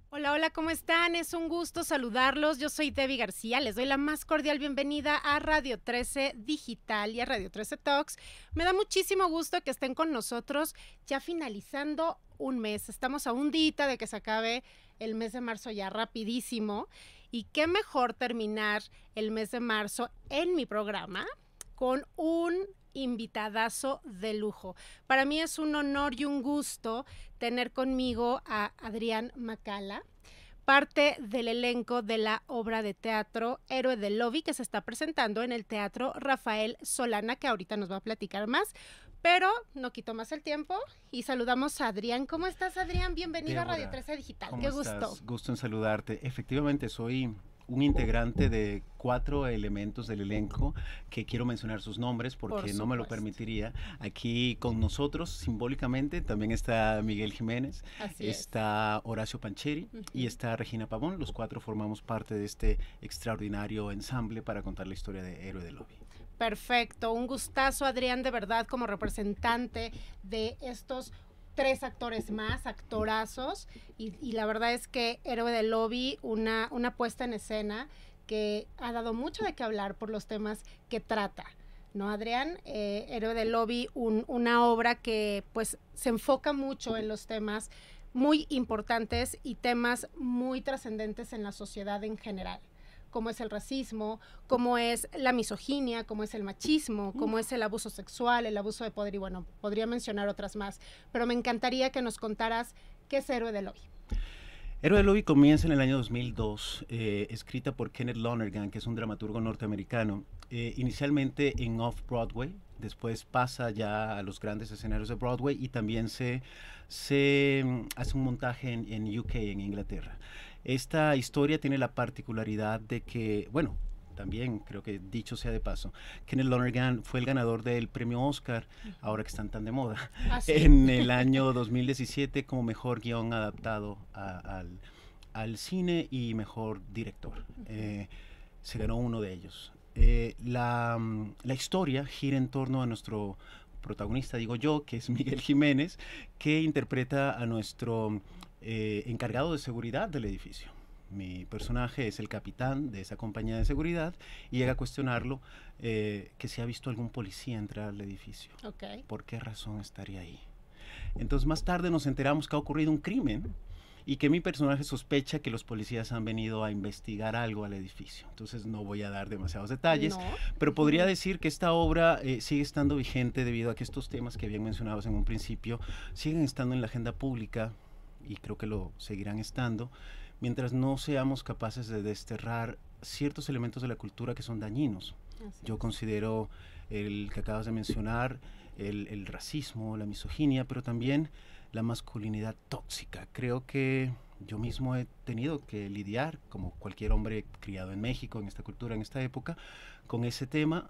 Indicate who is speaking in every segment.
Speaker 1: Hola, hola, ¿cómo están? Es un gusto saludarlos. Yo soy Debbie García. Les doy la más cordial bienvenida a Radio 13 Digital y a Radio 13 Talks. Me da muchísimo gusto que estén con nosotros ya finalizando un mes. Estamos a un día de que se acabe el mes de marzo ya rapidísimo. Y qué mejor terminar el mes de marzo en mi programa con un invitadazo de lujo. Para mí es un honor y un gusto tener conmigo a Adrián Macala, parte del elenco de la obra de teatro Héroe del Lobby, que se está presentando en el Teatro Rafael Solana, que ahorita nos va a platicar más. Pero no quito más el tiempo y saludamos a Adrián. ¿Cómo estás, Adrián? Bienvenido a Radio
Speaker 2: Débora,
Speaker 1: 13 Digital.
Speaker 2: ¿cómo
Speaker 1: Qué gusto.
Speaker 2: estás? Gusto en saludarte. Efectivamente, soy un integrante de 4 elementos del elenco que quiero mencionar sus nombres
Speaker 1: Por
Speaker 2: porque no me lo
Speaker 1: supuesto.
Speaker 2: permitiría. Aquí con nosotros, simbólicamente, también está Miguel Jiménez,
Speaker 1: Así es.
Speaker 2: está Horacio Pancheri y está Regina Pavón. Los 4 formamos parte de este extraordinario ensamble para contar la historia de Héroe del Lobby.
Speaker 1: Perfecto, un gustazo, Adrián, de verdad, como representante de estos 3 actores más, actorazos, y la verdad es que Héroe del Lobby, una puesta en escena que ha dado mucho de qué hablar por los temas que trata. ¿No, Adrián? Héroe del Lobby, una obra que pues se enfoca mucho en los temas muy importantes y temas muy trascendentes en la sociedad en general, como es el racismo, como es la misoginia, como es el machismo, como es el abuso sexual, el abuso de poder, y bueno, podría mencionar otras más, pero me encantaría que nos contaras qué es Héroe del Lobby.
Speaker 2: Héroe del Lobby comienza en el año 2002, escrita por Kenneth Lonergan, que es un dramaturgo norteamericano, inicialmente en Off-Broadway, después pasa ya a los grandes escenarios de Broadway y también se hace un montaje en UK, en Inglaterra. Esta historia tiene la particularidad de que, bueno, también creo que dicho sea de paso, Kenneth Lonergan fue el ganador del premio Oscar, ahora que están tan de moda,
Speaker 1: Así.
Speaker 2: en el año 2017 como mejor guión adaptado al cine y mejor director. Se ganó uno de ellos. La historia gira en torno a nuestro protagonista, digo yo, que es Miguel Jiménez, que interpreta a nuestro encargado de seguridad del edificio. Mi personaje es el capitán de esa compañía de seguridad y llega a cuestionarlo que si ha visto algún policía entrar al edificio.
Speaker 1: Okay.
Speaker 2: ¿Por qué razón estaría ahí? Entonces más tarde nos enteramos que ha ocurrido un crimen y que mi personaje sospecha que los policías han venido a investigar algo al edificio. Entonces no voy a dar demasiados detalles,
Speaker 1: No.
Speaker 2: pero podría decir que esta obra sigue estando vigente debido a que estos temas que bien mencionabas en un principio siguen estando en la agenda pública y creo que lo seguirán estando, mientras no seamos capaces de desterrar ciertos elementos de la cultura que son dañinos. Yo considero el que acabas de mencionar, el racismo, la misoginia, pero también la masculinidad tóxica. Creo que yo mismo he tenido que lidiar, como cualquier hombre criado en México, en esta cultura, en esta época, con ese tema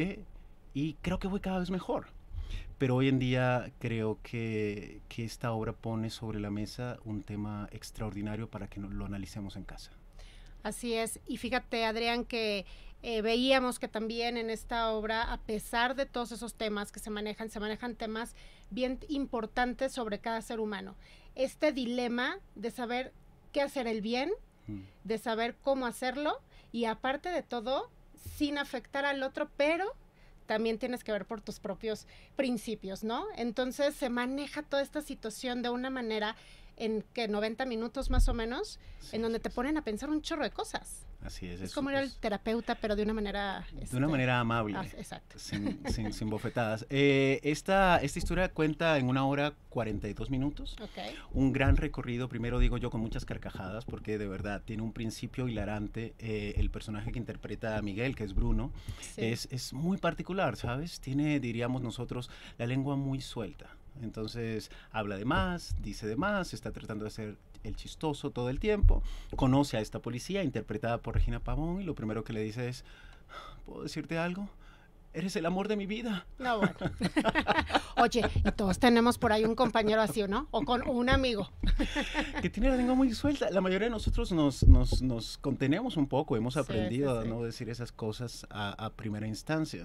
Speaker 2: y creo que voy cada vez mejor. Pero hoy en día creo que esta obra pone sobre la mesa un tema extraordinario para que lo analicemos en casa.
Speaker 1: Así es, y fíjate, Adrián, que veíamos que también en esta obra, a pesar de todos esos temas que se manejan temas bien importantes sobre cada ser humano. Este dilema de saber qué hacer el bien, de saber cómo hacerlo, y aparte de todo, sin afectar al otro, pero también tienes que ver por tus propios principios, ¿no? Entonces se maneja toda esta situación de una manera en que 90 minutos más o menos, sí, en donde te ponen a pensar un chorro de cosas.
Speaker 2: Así es
Speaker 1: como ir al terapeuta, pero de una manera...
Speaker 2: De una manera amable.
Speaker 1: Exacto.
Speaker 2: Sin bofetadas. Esta historia cuenta en 1 hora 42 minutos.
Speaker 1: Okay.
Speaker 2: Un gran recorrido, primero digo yo, con muchas carcajadas, porque de verdad tiene un principio hilarante. El personaje que interpreta a Miguel, que es Bruno, sí, es muy particular, ¿sabes? Tiene, diríamos nosotros, la lengua muy suelta. Entonces habla de más, dice de más, está tratando de hacer el chistoso todo el tiempo. Conoce a esta policía interpretada por Regina Pavón y lo primero que le dice es: ¿puedo decirte algo? Eres el amor de mi vida.
Speaker 1: No, bueno. Oye, y todos tenemos por ahí un compañero así, ¿no? O con un amigo.
Speaker 2: Que tiene la lengua muy suelta. La mayoría de nosotros nos contenemos un poco. Hemos aprendido a no decir esas cosas a primera instancia.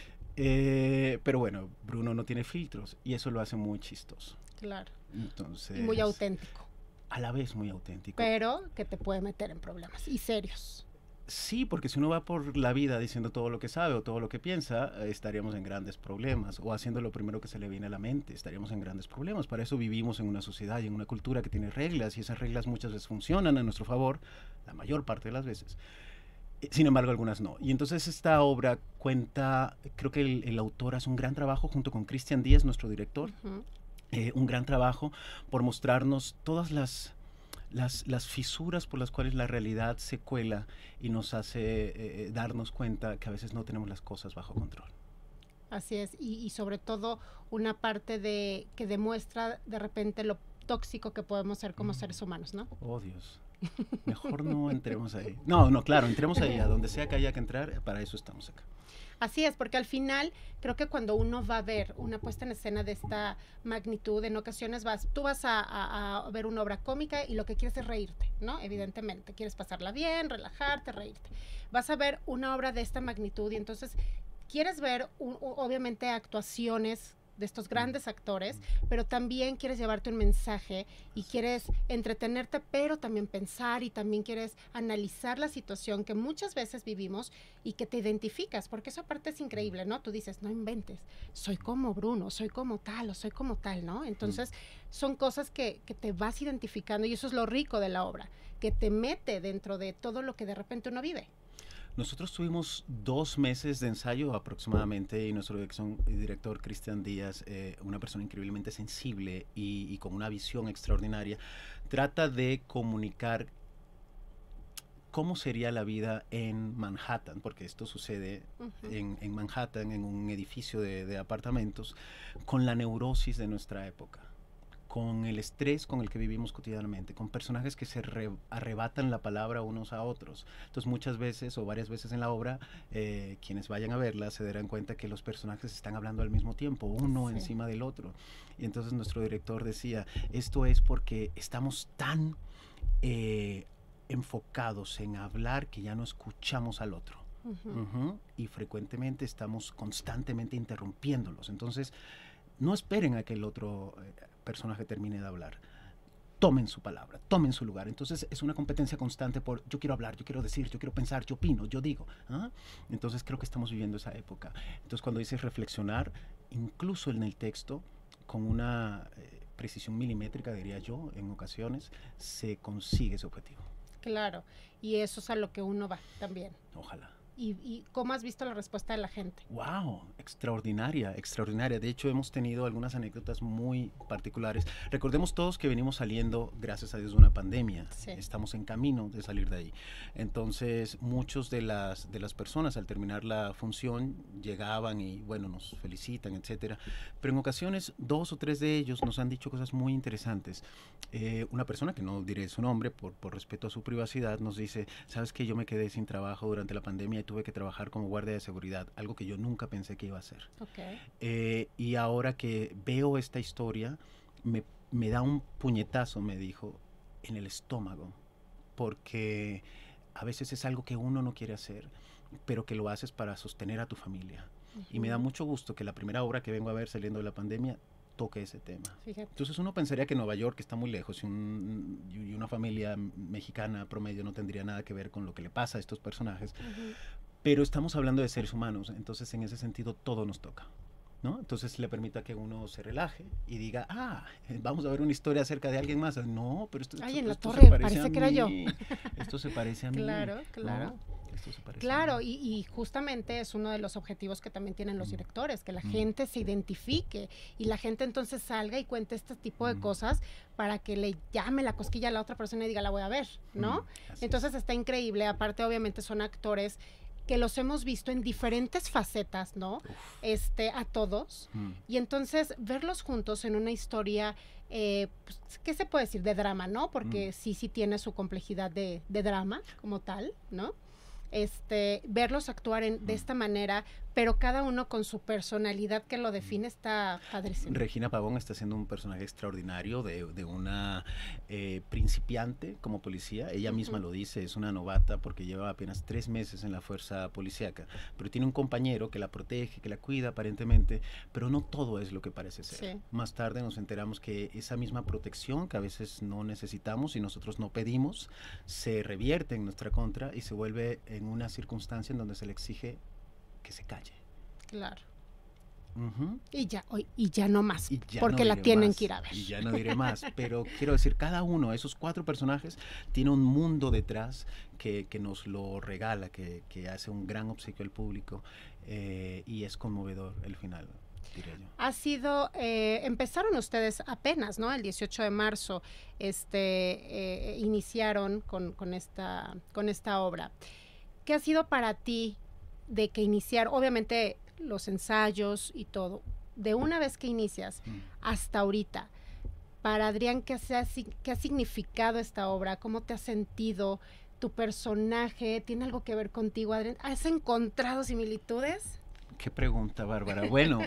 Speaker 2: Pero bueno, Bruno no tiene filtros y eso lo hace muy chistoso.
Speaker 1: Claro.
Speaker 2: Entonces,
Speaker 1: y muy auténtico.
Speaker 2: a la vez muy auténtico.
Speaker 1: Pero que te puede meter en problemas y serios.
Speaker 2: Sí, porque si uno va por la vida diciendo todo lo que sabe o todo lo que piensa, estaríamos en grandes problemas. O haciendo lo primero que se le viene a la mente, estaríamos en grandes problemas. Para eso vivimos en una sociedad y en una cultura que tiene reglas, y esas reglas muchas veces funcionan a nuestro favor, la mayor parte de las veces. Sin embargo, algunas no. Y entonces esta obra cuenta, creo que el autor hace un gran trabajo junto con Cristian Díaz, nuestro director, un gran trabajo por mostrarnos todas las fisuras por las cuales la realidad se cuela y nos hace darnos cuenta que a veces no tenemos las cosas bajo control.
Speaker 1: Así es, y sobre todo una parte que demuestra de repente lo tóxico que podemos ser como seres humanos, ¿no?
Speaker 2: Oh, Dios. Mejor no entremos ahí. No, claro, entremos ahí, a donde sea que haya que entrar, para eso estamos acá.
Speaker 1: Así es, porque al final creo que cuando uno va a ver una puesta en escena de esta magnitud, en ocasiones tú vas a ver una obra cómica y lo que quieres es reírte, ¿no? Evidentemente, quieres pasarla bien, relajarte, reírte. Vas a ver una obra de esta magnitud y entonces quieres ver obviamente actuaciones de estos grandes actores, pero también quieres llevarte un mensaje y quieres entretenerte, pero también pensar, y también quieres analizar la situación que muchas veces vivimos y que te identificas, porque eso aparte es increíble, ¿no? Tú dices, no inventes, soy como Bruno, soy como tal, o soy como tal, ¿no? Entonces, son cosas que te vas identificando, y eso es lo rico de la obra, que te mete dentro de todo lo que de repente uno vive.
Speaker 2: Nosotros tuvimos 2 meses de ensayo aproximadamente, y nuestro director Cristian Díaz, una persona increíblemente sensible y con una visión extraordinaria, trata de comunicar cómo sería la vida en Manhattan, porque esto sucede en Manhattan, en un edificio de apartamentos, con la neurosis de nuestra época, con el estrés con el que vivimos cotidianamente, con personajes que se arrebatan la palabra unos a otros. Entonces muchas veces o varias veces en la obra, quienes vayan a verla se darán cuenta que los personajes están hablando al mismo tiempo, uno encima del otro. Y entonces nuestro director decía, esto es porque estamos tan enfocados en hablar que ya no escuchamos al otro. Y frecuentemente estamos constantemente interrumpiéndolos. Entonces, no esperen a que el otro personaje termine de hablar. Tomen su palabra, tomen su lugar. Entonces es una competencia constante por yo quiero hablar, yo quiero decir, yo quiero pensar, yo opino, yo digo. Entonces creo que estamos viviendo esa época. Entonces cuando dices reflexionar, incluso en el texto, con una precisión milimétrica, diría yo, en ocasiones, se consigue ese objetivo.
Speaker 1: Claro, y eso es a lo que uno va también.
Speaker 2: Ojalá.
Speaker 1: ¿Y cómo has visto la respuesta de la gente?
Speaker 2: ¡Wow! Extraordinaria, extraordinaria. De hecho, hemos tenido algunas anécdotas muy particulares. Recordemos todos que venimos saliendo, gracias a Dios, de una pandemia. Sí. Estamos en camino de salir de ahí. Entonces, muchos de las personas, al terminar la función, llegaban y, bueno, nos felicitan, etcétera. Pero en ocasiones, 2 o 3 de ellos nos han dicho cosas muy interesantes. Una persona, que no diré su nombre por respeto a su privacidad, nos dice, ¿sabes qué? Yo me quedé sin trabajo durante la pandemia y tuve que trabajar como guardia de seguridad, algo que yo nunca pensé que iba a hacer. Y ahora que veo esta historia, me da un puñetazo, me dijo, en el estómago, porque a veces es algo que uno no quiere hacer, pero que lo haces para sostener a tu familia. Y me da mucho gusto que la primera obra que vengo a ver saliendo de la pandemia toque ese tema. Fíjate. Entonces uno pensaría que Nueva York está muy lejos y una familia mexicana promedio no tendría nada que ver con lo que le pasa a estos personajes, pero estamos hablando de seres humanos, entonces en ese sentido todo nos toca, ¿no? Entonces le permite que uno se relaje y diga, vamos a ver una historia acerca de alguien más. No, pero esto
Speaker 1: en la
Speaker 2: esto
Speaker 1: torre, se parece que era yo.
Speaker 2: Esto se parece a mí.
Speaker 1: Claro.
Speaker 2: ¿No?
Speaker 1: Claro, y justamente es uno de los objetivos que también tienen los directores, que la gente se identifique y la gente entonces salga y cuente este tipo de cosas para que le llame la cosquilla a la otra persona y diga, la voy a ver, ¿no? Entonces está increíble. Aparte, obviamente, son actores que los hemos visto en diferentes facetas, ¿no? A todos. Y entonces verlos juntos en una historia, pues, ¿qué se puede decir? De drama, ¿no? Porque sí tiene su complejidad de drama como tal, ¿no? Verlos actuar de esta manera, pero cada uno con su personalidad que lo define, está padrísimo.
Speaker 2: Regina Pavón está siendo un personaje extraordinario de una principiante como policía. Ella misma lo dice, es una novata porque lleva apenas 3 meses en la fuerza policíaca, pero tiene un compañero que la protege, que la cuida aparentemente, pero no todo es lo que parece ser.
Speaker 1: Sí.
Speaker 2: Más tarde nos enteramos que esa misma protección que a veces no necesitamos y nosotros no pedimos, se revierte en nuestra contra y se vuelve en una circunstancia en donde se le exige que se calle.
Speaker 1: Claro.
Speaker 2: Uh-huh.
Speaker 1: Y ya no más,
Speaker 2: Ya
Speaker 1: porque
Speaker 2: no
Speaker 1: la tienen
Speaker 2: más,
Speaker 1: que ir a ver.
Speaker 2: y ya no diré más, pero quiero decir, cada uno de esos 4 personajes tiene un mundo detrás que nos lo regala, que hace un gran obsequio al público, y es conmovedor el final, diré yo.
Speaker 1: Ha sido, empezaron ustedes apenas, ¿no? El 18 de marzo iniciaron con esta obra. ¿Qué ha sido para ti de que iniciar, obviamente los ensayos y todo, de una vez que inicias hasta ahorita, para Adrián, ¿qué ha significado esta obra? ¿Cómo te has sentido? ¿Tu personaje tiene algo que ver contigo, Adrián? ¿Has encontrado similitudes?
Speaker 2: Qué pregunta, Bárbara. Bueno,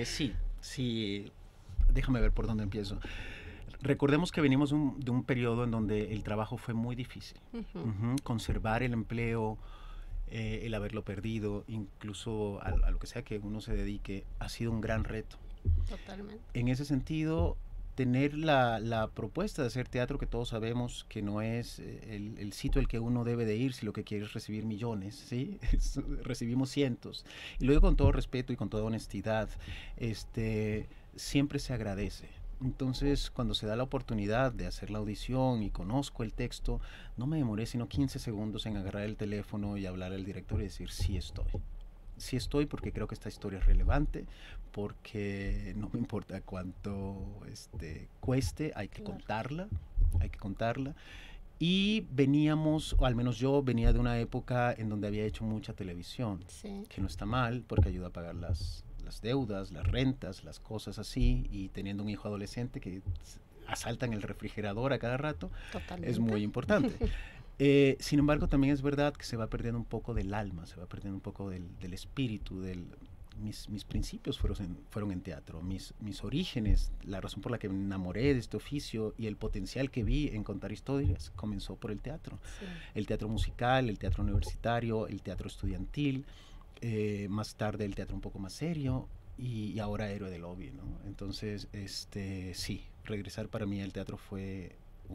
Speaker 2: sí, déjame ver por dónde empiezo. Recordemos que venimos de un periodo en donde el trabajo fue muy difícil. Conservar el empleo, el haberlo perdido, incluso a lo que sea que uno se dedique, ha sido un gran reto.
Speaker 1: Totalmente.
Speaker 2: En ese sentido, tener la propuesta de hacer teatro, que todos sabemos que no es el sitio al que uno debe de ir si lo que quiere es recibir millones, ¿sí? Recibimos cientos. Y luego, con todo respeto y con toda honestidad, siempre se agradece. Entonces, cuando se da la oportunidad de hacer la audición y conozco el texto, no me demoré sino 15 segundos en agarrar el teléfono y hablar al director y decir, sí estoy. Sí estoy porque creo que esta historia es relevante, porque no me importa cuánto cueste, hay que contarla, hay que contarla. Y veníamos, o al menos yo venía de una época en donde había hecho mucha televisión, que no está mal porque ayuda a pagar las deudas, las rentas, las cosas así, y teniendo un hijo adolescente que asaltan el refrigerador a cada rato, es muy importante. Sin embargo, también es verdad que se va perdiendo un poco del alma, se va perdiendo un poco del espíritu, mis principios fueron en teatro, mis orígenes, la razón por la que me enamoré de este oficio y el potencial que vi en contar historias comenzó por el teatro. Sí. El teatro musical, el teatro universitario, el teatro estudiantil, más tarde el teatro un poco más serio y ahora Héroe del Lobby, ¿no? Entonces, sí, regresar para mí al teatro fue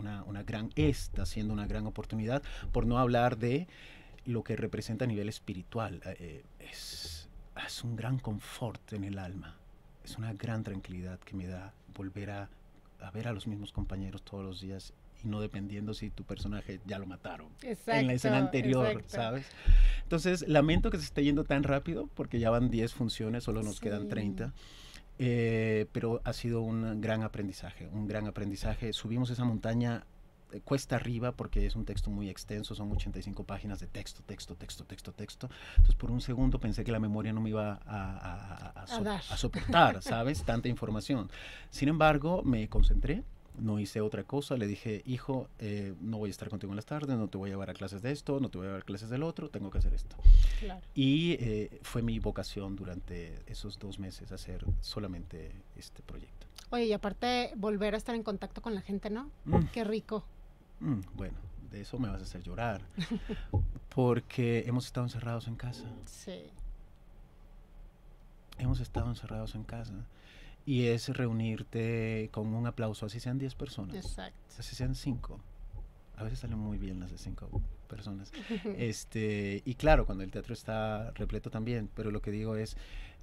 Speaker 2: está siendo una gran oportunidad, por no hablar de lo que representa a nivel espiritual. Es un gran confort en el alma, es una gran tranquilidad que me da volver a ver a los mismos compañeros todos los días y no dependiendo si tu personaje ya lo mataron en la escena anterior, ¿sabes? Entonces, lamento que se esté yendo tan rápido porque ya van 10 funciones, solo nos quedan 30. Pero ha sido un gran aprendizaje. Subimos esa montaña cuesta arriba porque es un texto muy extenso, son 85 páginas de texto. Entonces, por un segundo pensé que la memoria no me iba a soportar, ¿sabes? Tanta información. Sin embargo, me concentré. No hice otra cosa, le dije, hijo, no voy a estar contigo en las tardes, no te voy a llevar a clases de esto, no te voy a llevar a clases del otro, tengo que hacer esto. Claro. Y fue mi vocación durante esos 2 meses hacer solamente este proyecto.
Speaker 1: Oye, y aparte volver a estar en contacto con la gente, ¿no? Qué rico.
Speaker 2: Bueno, de eso me vas a hacer llorar, porque hemos estado encerrados en casa.
Speaker 1: Sí.
Speaker 2: Hemos estado encerrados en casa. Y es reunirte con un aplauso, así sean 10 personas.
Speaker 1: Exacto.
Speaker 2: Así sean 5. A veces salen muy bien las de 5 personas. Y claro, cuando el teatro está repleto también, pero lo que digo es,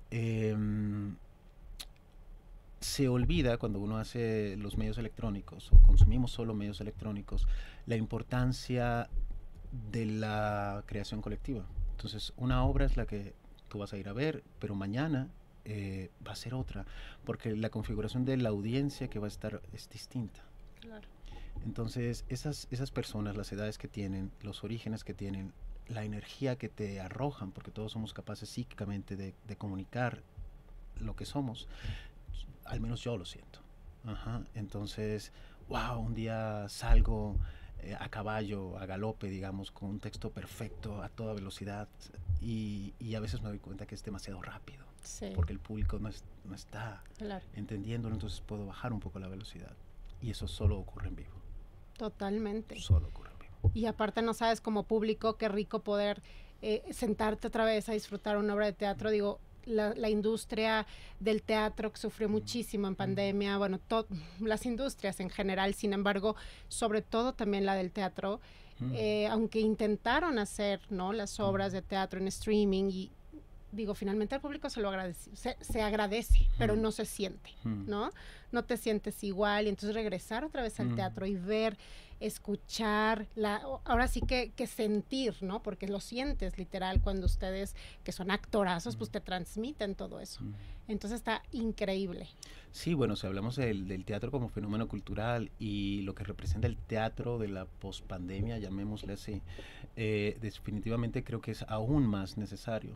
Speaker 2: se olvida cuando uno hace los medios electrónicos o consumimos solo medios electrónicos, la importancia de la creación colectiva. Entonces, una obra es la que tú vas a ir a ver, pero mañana va a ser otra, porque la configuración de la audiencia que va a estar es distinta.
Speaker 1: Claro.
Speaker 2: Entonces, esas personas, las edades que tienen, los orígenes que tienen, la energía que te arrojan, porque todos somos capaces psíquicamente de comunicar lo que somos, al menos yo lo siento. Entonces, wow, un día salgo a caballo, a galope, digamos, con un texto perfecto, a toda velocidad, y a veces me doy cuenta que es demasiado rápido,
Speaker 1: Sí,
Speaker 2: porque el público no está
Speaker 1: claro,
Speaker 2: entendiéndolo, entonces puedo bajar un poco la velocidad. Y eso solo ocurre en vivo,
Speaker 1: totalmente.
Speaker 2: solo ocurre en vivo.
Speaker 1: Y aparte no sabes como público qué rico poder sentarte otra vez a disfrutar una obra de teatro. Digo, la industria del teatro que sufrió muchísimo en pandemia, bueno, las industrias en general, sin embargo, sobre todo también la del teatro, aunque intentaron hacer, ¿no?, las obras de teatro en streaming y digo, finalmente al público se lo agradece, se agradece, pero no se siente, ¿no? No te sientes igual y entonces regresar otra vez al teatro y ver, escuchar, ahora sí que sentir, ¿no? Porque lo sientes literal cuando ustedes, que son actorazos, pues te transmiten todo eso. Entonces está increíble.
Speaker 2: Sí, bueno, si hablamos del teatro como fenómeno cultural y lo que representa el teatro de la pospandemia, llamémosle así, definitivamente creo que es aún más necesario,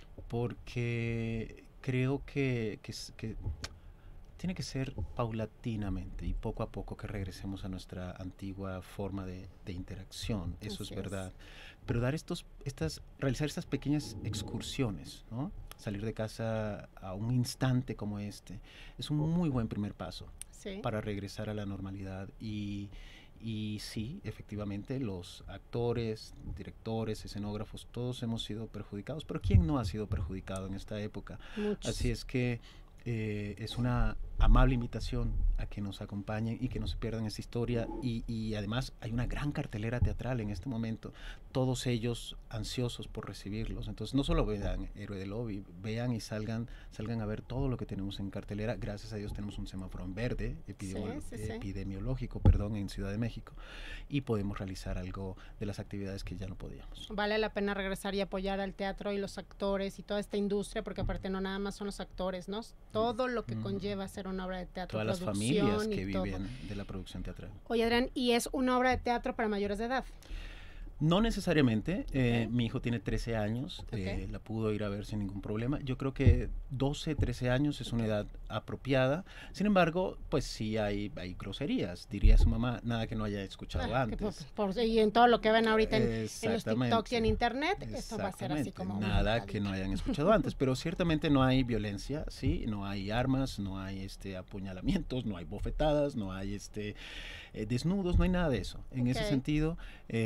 Speaker 2: porque creo que tiene que ser paulatinamente y poco a poco que regresemos a nuestra antigua forma de interacción, eso es verdad. Pero realizar estas pequeñas excursiones, ¿no? Salir de casa a un instante como este, es un muy buen primer paso para regresar a la normalidad y sí, efectivamente, los actores, directores, escenógrafos, todos hemos sido perjudicados, pero ¿quién no ha sido perjudicado en esta época?
Speaker 1: Muchos.
Speaker 2: Así es que es una amable invitación a que nos acompañen y que no se pierdan esta historia y además hay una gran cartelera teatral en este momento, todos ellos ansiosos por recibirlos, entonces no solo vean Héroe de Lobby, vean y salgan a ver todo lo que tenemos en cartelera. Gracias a Dios tenemos un semáforo en verde epidemiológico, en Ciudad de México, y podemos realizar algo de las actividades que ya no podíamos.
Speaker 1: Vale la pena regresar y apoyar al teatro y los actores y toda esta industria, porque aparte no nada más son los actores, ¿no? Todo lo que conlleva hacer una obra de teatro,
Speaker 2: todas las familias que viven de la producción teatral.
Speaker 1: Oye, Adrián, ¿y es una obra de teatro para mayores de edad?
Speaker 2: No necesariamente, mi hijo tiene 13 años, la pudo ir a ver sin ningún problema. Yo creo que 12, 13 años es una edad apropiada. Sin embargo, pues sí hay groserías, diría su mamá, nada que no haya escuchado antes.
Speaker 1: Y en todo lo que ven ahorita en los TikToks y en internet, esto va a ser así como
Speaker 2: nada que no hayan escuchado antes, pero ciertamente no hay violencia, ¿sí? No hay armas, no hay apuñalamientos, no hay bofetadas, no hay desnudos, no hay nada de eso. En ese sentido,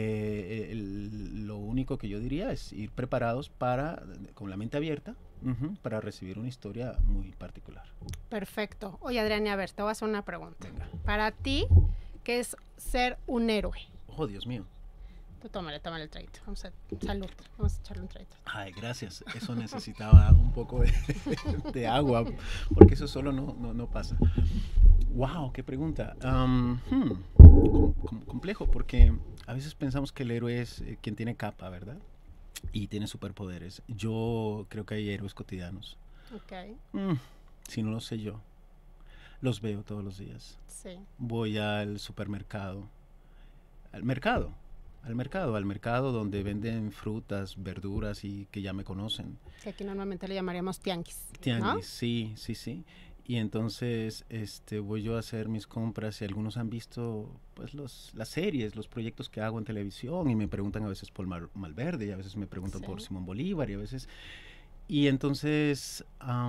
Speaker 2: lo único que yo diría es ir preparados con la mente abierta, para recibir una historia muy particular.
Speaker 1: Perfecto. Oye, Adrián, a ver, te voy a hacer una pregunta.
Speaker 2: Venga.
Speaker 1: Para ti, ¿qué es ser un héroe?
Speaker 2: Oh, Dios mío.
Speaker 1: Tú tómale el traguito. Salud. Vamos a echarle un traguito.
Speaker 2: Ay, gracias. Eso necesitaba un poco de agua, porque eso solo no pasa. Wow, qué pregunta. Complejo, porque a veces pensamos que el héroe es quien tiene capa, ¿verdad? Y tiene superpoderes. Yo creo que hay héroes cotidianos. Si no lo sé yo, los veo todos los días.
Speaker 1: Sí.
Speaker 2: Voy al supermercado, al mercado donde venden frutas, verduras y que ya me conocen.
Speaker 1: Que aquí normalmente le llamaríamos tianguis.
Speaker 2: Tianguis,
Speaker 1: ¿no?
Speaker 2: sí. Y entonces voy yo a hacer mis compras y algunos han visto pues las series, los proyectos que hago en televisión y me preguntan a veces por Malverde y a veces me preguntan por Simón Bolívar y entonces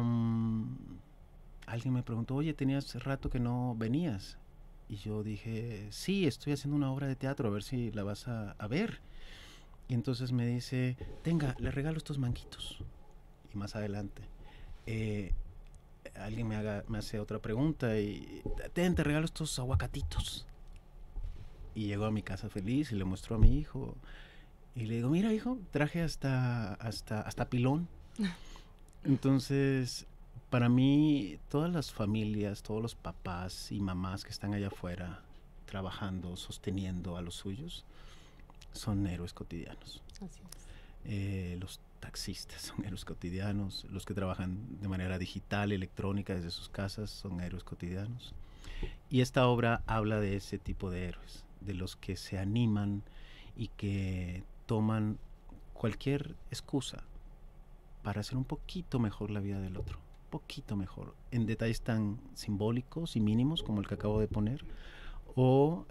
Speaker 2: alguien me preguntó, oye, tenías rato que no venías. Y yo dije, sí, estoy haciendo una obra de teatro, a ver si la vas a ver. Y entonces me dice, tenga, le regalo estos manguitos. Y más adelante, alguien me hace otra pregunta y te regalo estos aguacatitos. Y llego a mi casa feliz y le muestro a mi hijo. Y le digo, mira, hijo, traje hasta pilón. Entonces, para mí, todas las familias, todos los papás y mamás que están allá afuera trabajando, sosteniendo a los suyos, son héroes cotidianos.
Speaker 1: Así es.
Speaker 2: Los taxistas son héroes cotidianos, los que trabajan de manera digital, electrónica desde sus casas son héroes cotidianos. Y esta obra habla de ese tipo de héroes, de los que se animan y que toman cualquier excusa para hacer un poquito mejor la vida del otro, poquito mejor, en detalles tan simbólicos y mínimos como el que acabo de poner, o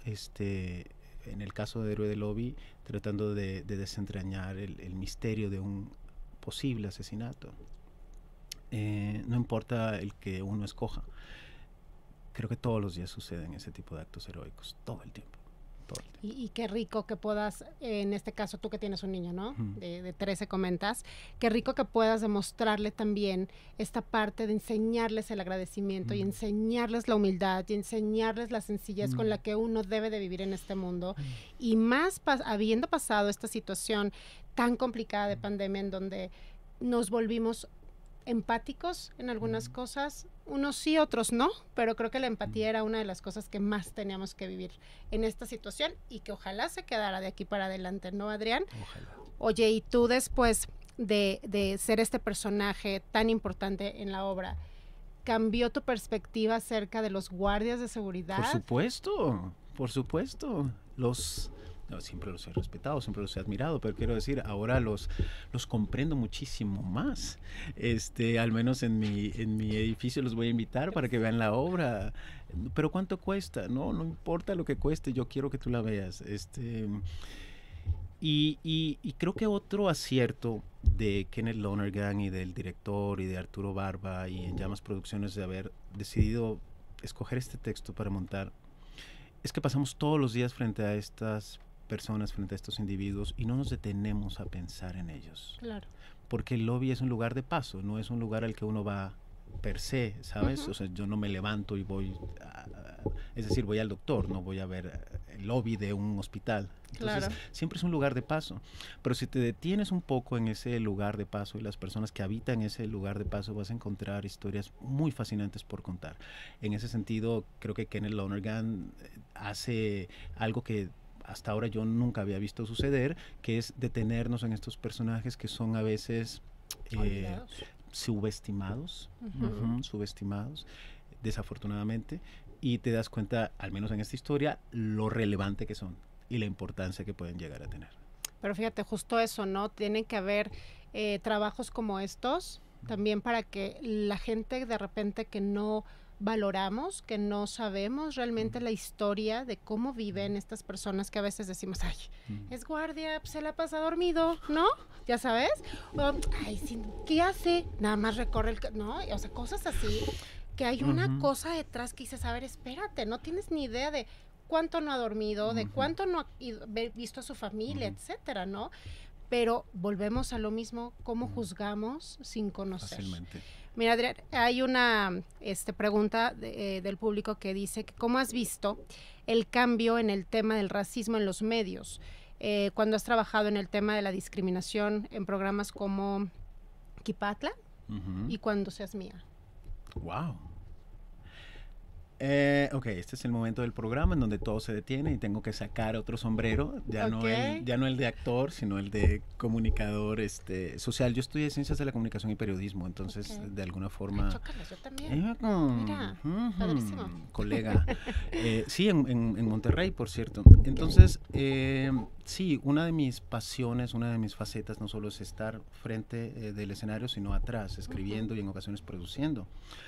Speaker 2: en el caso de Héroe de Lobby, tratando de desentrañar el misterio de un posible asesinato. No importa el que uno escoja. Creo que todos los días suceden ese tipo de actos heroicos, todo el tiempo.
Speaker 1: Y qué rico que puedas, en este caso tú que tienes un niño, ¿no?
Speaker 2: Uh-huh.
Speaker 1: De 13 comentas, qué rico que puedas demostrarle también esta parte de enseñarles el agradecimiento y enseñarles la humildad y enseñarles la sencillez con la que uno debe de vivir en este mundo. Y más habiendo pasado esta situación tan complicada de pandemia en donde nos volvimos empáticos en algunas cosas, unos sí, otros no, pero creo que la empatía era una de las cosas que más teníamos que vivir en esta situación y que ojalá se quedara de aquí para adelante, ¿no, Adrián?
Speaker 2: Ojalá.
Speaker 1: Oye, y tú después de ser este personaje tan importante en la obra, ¿cambió tu perspectiva acerca de los guardias de seguridad?
Speaker 2: Por supuesto. Siempre los he respetado, siempre los he admirado, pero quiero decir, ahora los comprendo muchísimo más. Al menos en mi edificio los voy a invitar para que vean la obra. Pero ¿cuánto cuesta? No importa lo que cueste, yo quiero que tú la veas. Y creo que otro acierto de Kenneth Lonergan y del director y de Arturo Barba y en Llamas Producciones de haber decidido escoger este texto para montar es que pasamos todos los días frente a estas personas, frente a estos individuos y no nos detenemos a pensar en ellos.
Speaker 1: Claro.
Speaker 2: Porque el lobby es un lugar de paso, no es un lugar al que uno va per se, ¿sabes? O sea, yo no me levanto y voy es decir, voy al doctor, no voy a ver el lobby de un hospital. Entonces, siempre es un lugar de paso. Pero si te detienes un poco en ese lugar de paso y las personas que habitan ese lugar de paso, vas a encontrar historias muy fascinantes por contar. En ese sentido, creo que Kenneth Lonergan hace algo que hasta ahora yo nunca había visto suceder, que es detenernos en estos personajes que son a veces subestimados, subestimados, desafortunadamente, y te das cuenta, al menos en esta historia, lo relevante que son y la importancia que pueden llegar a tener.
Speaker 1: Pero fíjate, justo eso, ¿no? Tienen que haber trabajos como estos también para que la gente de repente que no valoramos, que no sabemos realmente la historia de cómo viven estas personas que a veces decimos, ay, es guardia, pues se la pasa dormido, ¿no? ¿Ya sabes? O, ay, ¿qué hace? Nada más recorre el... ¿no? O sea, cosas así, que hay una cosa detrás que dices, a ver, espérate, no tienes ni idea de cuánto no ha dormido, de cuánto no ha visto a su familia, etcétera, ¿no? Pero volvemos a lo mismo, ¿cómo juzgamos sin conocer?
Speaker 2: Fácilmente.
Speaker 1: Mira, Adrián, hay una pregunta del público que dice que ¿cómo has visto el cambio en el tema del racismo en los medios? Cuando has trabajado en el tema de la discriminación en programas como Quipatla y Cuando seas mía.
Speaker 2: ¡Wow! Ok, este es el momento del programa en donde todo se detiene y tengo que sacar otro sombrero, ya no el de actor, sino el de comunicador social. Yo estudié Ciencias de la Comunicación y Periodismo, entonces de alguna forma...
Speaker 1: Ay, chócalas, yo también. Mira, padrísimo.
Speaker 2: Colega. Sí, en Monterrey, por cierto. Entonces, sí, una de mis pasiones, una de mis facetas no solo es estar frente del escenario, sino atrás, escribiendo y en ocasiones produciendo.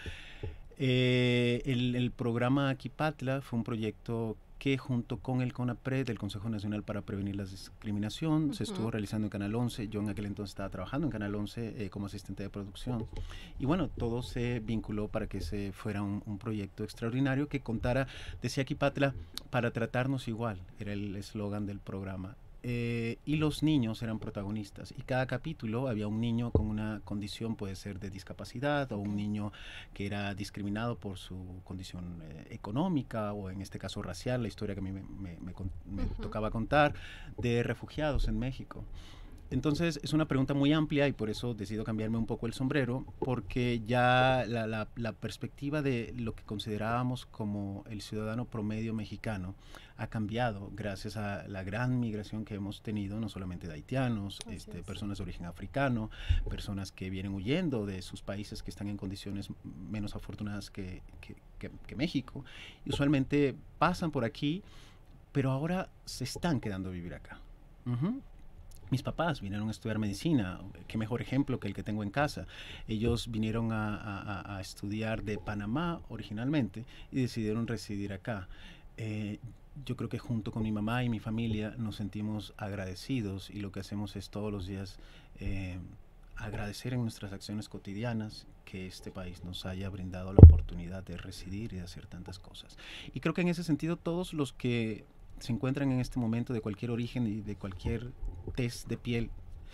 Speaker 2: El programa Quipatla fue un proyecto que junto con el CONAPRED, el Consejo Nacional para Prevenir la Discriminación, se estuvo realizando en Canal 11. Yo en aquel entonces estaba trabajando en Canal 11 como asistente de producción. Y bueno, todo se vinculó para que se fuera un proyecto extraordinario que contara, decía Quipatla, para tratarnos igual, era el eslogan del programa. Y los niños eran protagonistas y cada capítulo había un niño con una condición, puede ser de discapacidad o un niño que era discriminado por su condición económica o en este caso racial, la historia que a mí me tocaba contar de refugiados en México. Entonces es una pregunta muy amplia y por eso decido cambiarme un poco el sombrero, porque ya la perspectiva de lo que considerábamos como el ciudadano promedio mexicano ha cambiado gracias a la gran migración que hemos tenido, no solamente de haitianos, personas de origen africano, personas que vienen huyendo de sus países que están en condiciones menos afortunadas que México. Y usualmente pasan por aquí, pero ahora se están quedando a vivir acá. Mis papás vinieron a estudiar medicina, qué mejor ejemplo que el que tengo en casa. Ellos vinieron a estudiar de Panamá originalmente y decidieron residir acá. Yo creo que junto con mi mamá y mi familia nos sentimos agradecidos y lo que hacemos es todos los días agradecer en nuestras acciones cotidianas que este país nos haya brindado la oportunidad de residir y de hacer tantas cosas. Y creo que en ese sentido todos los que se encuentran en este momento de cualquier origen y de cualquier tez de piel,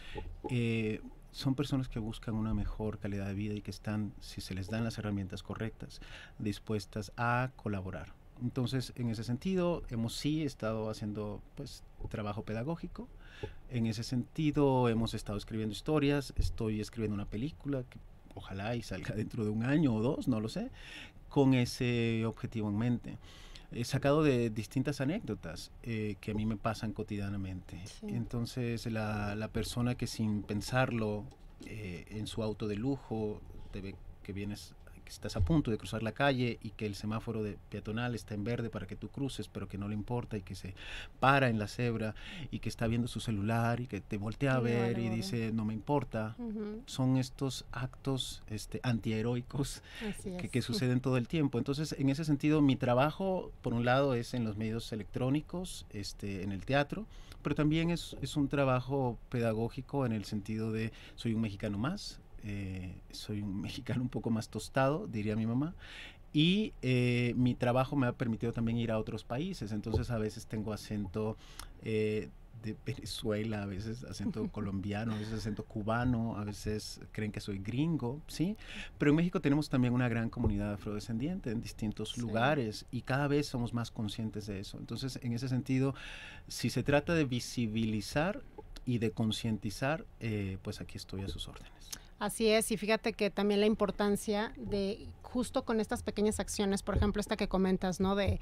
Speaker 2: son personas que buscan una mejor calidad de vida y que están, si se les dan las herramientas correctas, dispuestas a colaborar. Entonces, en ese sentido, hemos sí estado haciendo pues trabajo pedagógico. En ese sentido, hemos estado escribiendo historias. Estoy escribiendo una película que ojalá y salga dentro de 1 año o 2, no lo sé, con ese objetivo en mente. He sacado de distintas anécdotas que a mí me pasan cotidianamente. Sí. Entonces, la persona que sin pensarlo, en su auto de lujo, te ve que estás a punto de cruzar la calle y que el semáforo peatonal está en verde para que tú cruces, pero que no le importa y que se para en la cebra y que está viendo su celular y que te voltea a ver y dice, no me importa. Son estos actos antiheroicos que suceden todo el tiempo. Entonces, en ese sentido, mi trabajo, por un lado, es en los medios electrónicos, en el teatro, pero también es un trabajo pedagógico en el sentido de soy un mexicano más. Soy un mexicano un poco más tostado, diría mi mamá, y mi trabajo me ha permitido también ir a otros países. Entonces a veces tengo acento de Venezuela, a veces acento colombiano, a veces acento cubano, a veces creen que soy gringo, ¿sí? Pero en México tenemos también una gran comunidad afrodescendiente en distintos lugares y cada vez somos más conscientes de eso. Entonces, en ese sentido, si se trata de visibilizar y de concientizar, pues aquí estoy a sus órdenes.
Speaker 1: Así es, y fíjate que también la importancia de justo con estas pequeñas acciones, por ejemplo, esta que comentas, ¿no? De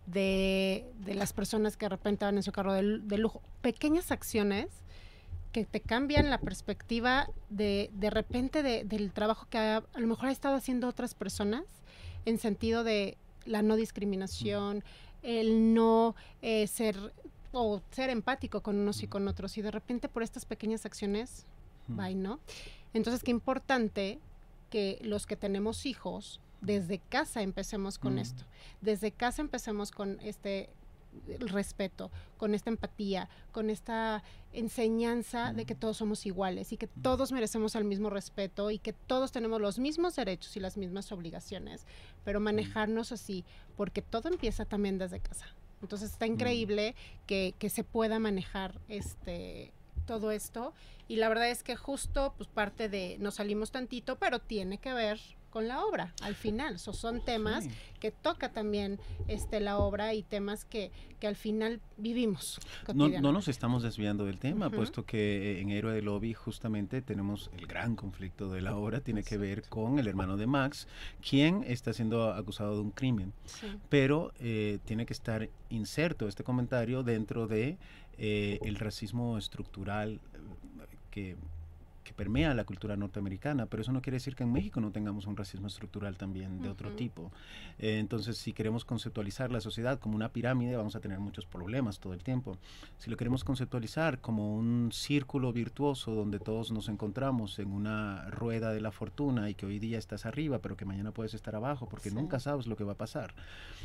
Speaker 1: las personas que de repente van en su carro de lujo, pequeñas acciones que te cambian la perspectiva de repente del trabajo que a lo mejor ha estado haciendo otras personas, en sentido de la no discriminación, el no ser empático con unos y con otros, y de repente por estas pequeñas acciones, bye, ¿no? Entonces, qué importante que los que tenemos hijos, desde casa empecemos con esto. Desde casa empecemos con el respeto, con esta empatía, con esta enseñanza de que todos somos iguales y que todos merecemos el mismo respeto y que todos tenemos los mismos derechos y las mismas obligaciones, pero manejarnos así, porque todo empieza también desde casa. Entonces, está increíble que se pueda manejar todo esto, y la verdad es que justo pues parte de nos salimos tantito, pero tiene que ver con la obra al final. Son temas que toca también la obra y temas que al final vivimos.
Speaker 2: No nos estamos desviando del tema, puesto que en Héroe de Lobby justamente tenemos el gran conflicto de la obra, tiene que ver con el hermano de Max, quien está siendo acusado de un crimen, pero tiene que estar inserto este comentario dentro de el racismo estructural que permea la cultura norteamericana, pero eso no quiere decir que en México no tengamos un racismo estructural también de otro tipo. Entonces, si queremos conceptualizar la sociedad como una pirámide, vamos a tener muchos problemas todo el tiempo. Si lo queremos conceptualizar como un círculo virtuoso donde todos nos encontramos en una rueda de la fortuna y que hoy día estás arriba, pero que mañana puedes estar abajo, porque nunca sabes lo que va a pasar.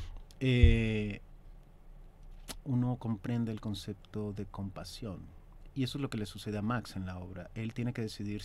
Speaker 2: Uno comprende el concepto de compasión. Y eso es lo que le sucede a Max en la obra. Él tiene que decidir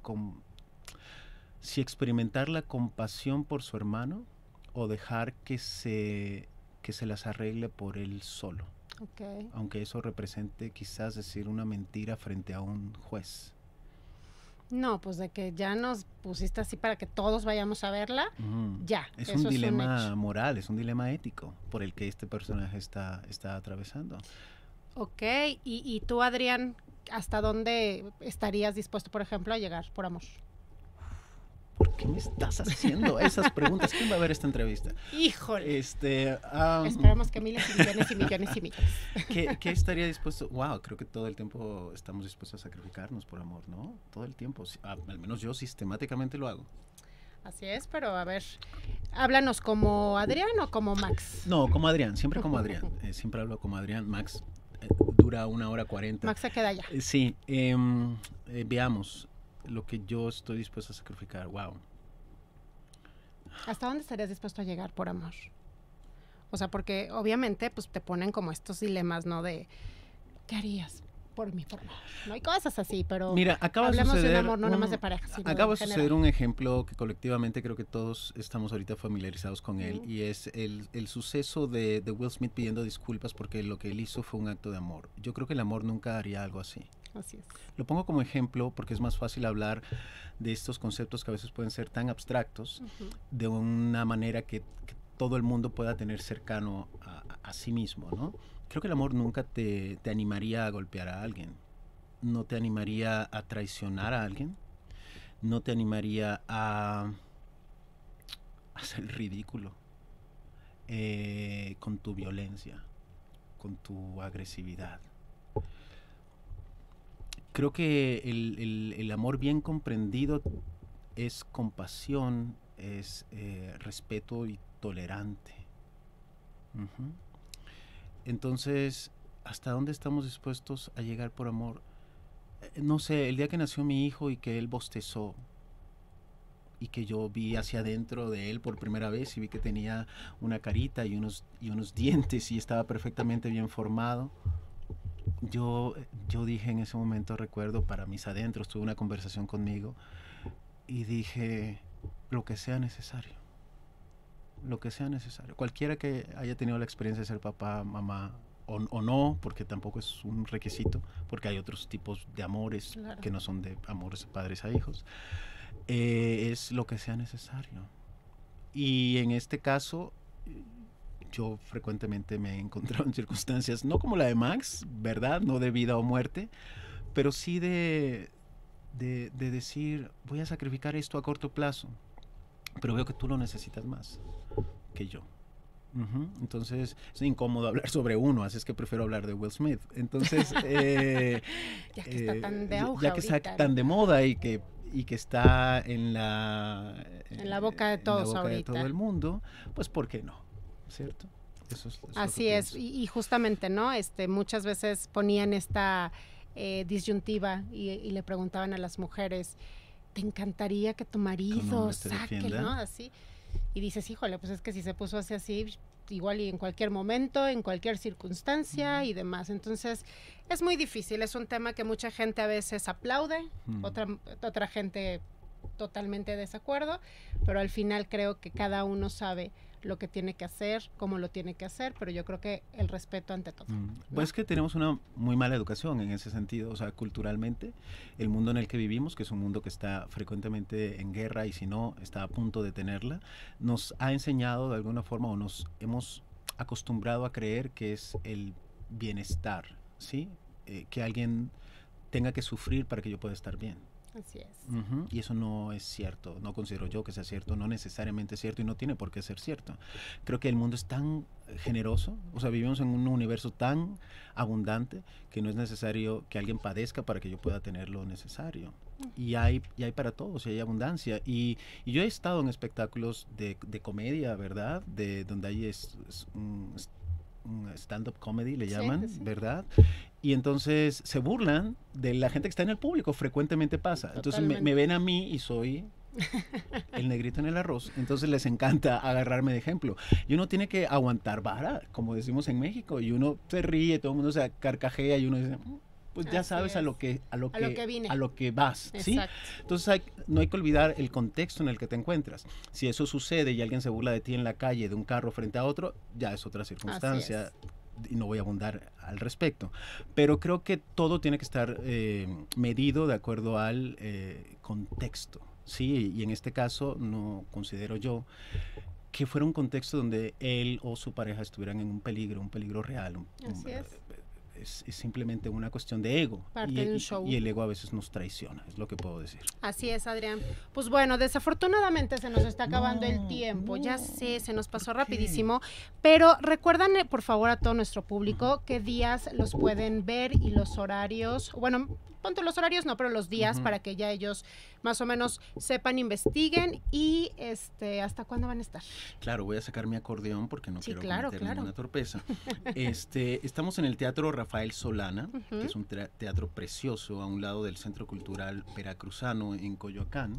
Speaker 2: si experimentar la compasión por su hermano o dejar que se las arregle por él solo.
Speaker 1: Okay.
Speaker 2: Aunque eso represente quizás decir una mentira frente a un juez.
Speaker 1: No, pues de que ya nos pusiste así para que todos vayamos a verla, ya.
Speaker 2: Es un dilema moral, es un dilema ético por el que este personaje está atravesando.
Speaker 1: Ok, y tú, Adrián, ¿hasta dónde estarías dispuesto, por ejemplo, a llegar por amor?
Speaker 2: ¿Por qué me estás haciendo esas preguntas? ¿Quién va a ver esta entrevista?
Speaker 1: Híjole. Esperamos que miles y millones y millones y millones.
Speaker 2: ¿Qué estaría dispuesto? Wow, creo que todo el tiempo estamos dispuestos a sacrificarnos por amor, ¿no? Todo el tiempo. Al menos yo sistemáticamente lo hago.
Speaker 1: Así es, pero a ver, háblanos como Adrián o como Max.
Speaker 2: No, como Adrián, siempre como Adrián. Siempre hablo como Adrián. Max dura 1 hora 40.
Speaker 1: Max se queda allá.
Speaker 2: Sí, veamos lo que yo estoy dispuesto a sacrificar. Wow.
Speaker 1: ¿Hasta dónde estarías dispuesto a llegar por amor? O sea, porque obviamente pues te ponen como estos dilemas, ¿no? De ¿qué harías? por mi forma. No hay cosas así, pero
Speaker 2: mira,
Speaker 1: hablemos de un amor no nada más de pareja, sino
Speaker 2: acaba de
Speaker 1: en
Speaker 2: suceder un ejemplo que colectivamente creo que todos estamos ahorita familiarizados con él, y es el suceso de Will Smith pidiendo disculpas porque lo que él hizo fue un acto de amor. Yo creo que el amor nunca haría algo así.
Speaker 1: Así es.
Speaker 2: Lo pongo como ejemplo porque es más fácil hablar de estos conceptos que a veces pueden ser tan abstractos de una manera que todo el mundo pueda tener cercano a sí mismo, ¿no? Creo que el amor nunca te animaría a golpear a alguien, no te animaría a traicionar a alguien, no te animaría a hacer el ridículo con tu violencia, con tu agresividad. Creo que el amor bien comprendido es compasión, es respeto y tolerante. Entonces, ¿hasta dónde estamos dispuestos a llegar por amor? No sé, el día que nació mi hijo y que él bostezó y que yo vi hacia adentro de él por primera vez y vi que tenía una carita y unos dientes y estaba perfectamente bien formado, yo dije en ese momento, recuerdo, para mis adentros, tuve una conversación conmigo y dije, lo que sea necesario. Lo que sea necesario. Cualquiera que haya tenido la experiencia de ser papá, mamá o no, porque tampoco es un requisito, porque hay otros tipos de amores, claro, que no son de amores de padres a hijos, es lo que sea necesario. Y en este caso, yo frecuentemente me he encontrado en circunstancias, no como la de Max, ¿verdad? No de vida o muerte, pero sí de decir, voy a sacrificar esto a corto plazo, pero veo que tú lo necesitas más que yo. Entonces es incómodo hablar sobre uno, así es que prefiero hablar de Will Smith. Entonces,
Speaker 1: ya que está tan de auge,
Speaker 2: ya que ahorita, está tan de moda y que está en la
Speaker 1: boca de todos,
Speaker 2: en la boca
Speaker 1: ahorita,
Speaker 2: de todo el mundo, pues ¿por qué no? ¿Cierto? Eso
Speaker 1: así es, y justamente, ¿no? Muchas veces ponían esta disyuntiva y le preguntaban a las mujeres, ¿te encantaría que tu marido saque, ¿no? Así. Y dices, híjole, pues es que si se puso así, igual y en cualquier momento, en cualquier circunstancia y demás. Entonces, es muy difícil. Es un tema que mucha gente a veces aplaude, otra gente totalmente desacuerdo, pero al final creo que cada uno sabe lo que tiene que hacer, cómo lo tiene que hacer, pero yo creo que el respeto ante todo, ¿no?
Speaker 2: Pues que tenemos una muy mala educación en ese sentido, o sea, culturalmente, el mundo en el que vivimos, que es un mundo que está frecuentemente en guerra y si no, está a punto de tenerla, nos ha enseñado de alguna forma o nos hemos acostumbrado a creer que es el bienestar, ¿sí? Que alguien tenga que sufrir para que yo pueda estar bien.
Speaker 1: Así es.
Speaker 2: Y eso no es cierto, no considero yo que sea cierto, no necesariamente es cierto y no tiene por qué ser cierto. Creo que el mundo es tan generoso, o sea, vivimos en un universo tan abundante que no es necesario que alguien padezca para que yo pueda tener lo necesario. Y hay para todos, y hay abundancia. Y yo he estado en espectáculos de comedia, ¿verdad? Donde hay un stand-up comedy, le llaman, sí. ¿Verdad? Y entonces se burlan de la gente que está en el público, frecuentemente pasa. Entonces me ven a mí y soy el negrito en el arroz, entonces les encanta agarrarme de ejemplo. Y uno tiene que aguantar vara, como decimos en México, y uno se ríe, todo el mundo se carcajea y uno dice, pues ya sabes a lo que vas, ¿sí? Entonces no hay que olvidar el contexto en el que te encuentras. Si eso sucede y alguien se burla de ti en la calle, de un carro frente a otro, ya es otra circunstancia. Y no voy a abundar al respecto, pero creo que todo tiene que estar medido de acuerdo al contexto, ¿sí? Y en este caso no considero yo que fuera un contexto donde él o su pareja estuvieran en un peligro real.
Speaker 1: Así
Speaker 2: es simplemente una cuestión de ego.
Speaker 1: Parte de un show.
Speaker 2: Y el ego a veces nos traiciona, es lo que puedo decir.
Speaker 1: Así es, Adrián. Pues bueno, desafortunadamente se nos está acabando el tiempo. Ya sé, se nos pasó rapidísimo. Pero recuerdan, por favor, a todo nuestro público qué días los pueden ver y los horarios. Bueno, ponte los horarios, no, pero los días para que ya ellos más o menos sepan, investiguen y ¿hasta cuándo van a estar?
Speaker 2: Claro, voy a sacar mi acordeón porque no quiero cometer ninguna torpeza. Estamos en el Teatro Rafael Solana, que es un teatro precioso a un lado del Centro Cultural Veracruzano en Coyoacán.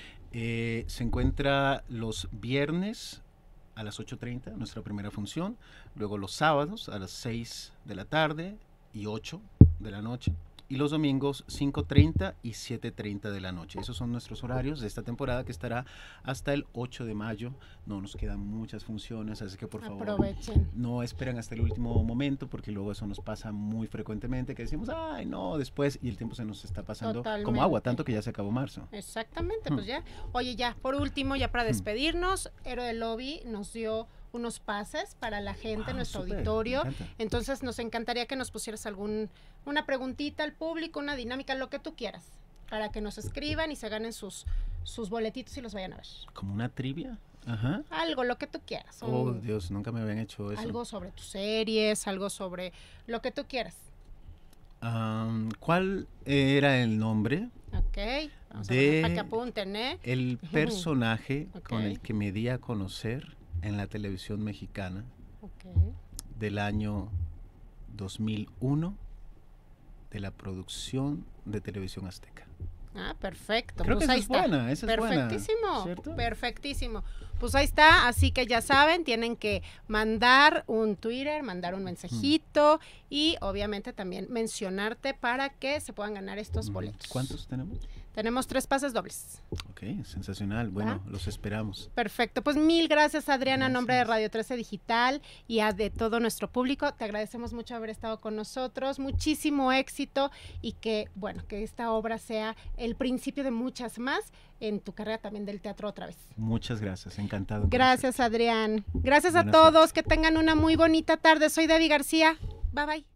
Speaker 2: Se encuentra los viernes a las 8:30, nuestra primera función, luego los sábados a las 6 de la tarde y 8 de la noche. Y los domingos 5:30 y 7:30 de la noche. Esos son nuestros horarios de esta temporada que estará hasta el 8 de mayo. No nos quedan muchas funciones, así que por favor
Speaker 1: aprovechen.
Speaker 2: no esperen hasta el último momento, porque luego eso nos pasa muy frecuentemente, que decimos, ay no, después, y el tiempo se nos está pasando
Speaker 1: Totalmente.
Speaker 2: como agua, tanto que ya se acabó marzo.
Speaker 1: Exactamente, pues ya. Oye, ya, por último, ya para despedirnos, Héroe del Lobby nos dio unos pases para la gente, nuestro
Speaker 2: Súper,
Speaker 1: auditorio.
Speaker 2: me encanta.
Speaker 1: Entonces nos encantaría que nos pusieras una preguntita al público, una dinámica, lo que tú quieras, para que nos escriban y se ganen sus boletitos y los vayan a ver.
Speaker 2: Como una trivia. Ajá.
Speaker 1: Algo, lo que tú quieras.
Speaker 2: Oh, Dios, nunca me habían hecho eso.
Speaker 1: Algo sobre tus series, algo sobre lo que tú quieras.
Speaker 2: ¿Cuál era el nombre
Speaker 1: Ok, vamos a
Speaker 2: de
Speaker 1: poner para que apunten, ¿eh?
Speaker 2: el personaje
Speaker 1: Ok.
Speaker 2: con el que me di a conocer en la televisión mexicana
Speaker 1: Ok.
Speaker 2: del año 2001 de la producción de Televisión Azteca?
Speaker 1: Ah, perfecto.
Speaker 2: Creo
Speaker 1: Pues
Speaker 2: que
Speaker 1: ahí
Speaker 2: esa es
Speaker 1: está.
Speaker 2: buena, esa es buena,
Speaker 1: Perfectísimo,
Speaker 2: ¿cierto?
Speaker 1: perfectísimo. Pues ahí está, así que ya saben, tienen que mandar un Twitter, mandar un mensajito y obviamente también mencionarte para que se puedan ganar estos boletos.
Speaker 2: ¿Cuántos tenemos?
Speaker 1: Tenemos 3 pases dobles.
Speaker 2: Ok, sensacional. Bueno, los esperamos.
Speaker 1: Perfecto, pues mil gracias, Adriana, en nombre de
Speaker 2: Gracias.
Speaker 1: Radio 13 Digital y de todo nuestro público. Te agradecemos mucho haber estado con nosotros, muchísimo éxito y que, bueno, que esta obra sea el principio de muchas más en tu carrera también del teatro otra vez.
Speaker 2: Muchas gracias, encantado.
Speaker 1: Gracias, Adrián. Gracias a
Speaker 2: Buenas
Speaker 1: todos, que tengan una muy bonita tarde. Soy Debbie García. Bye, bye.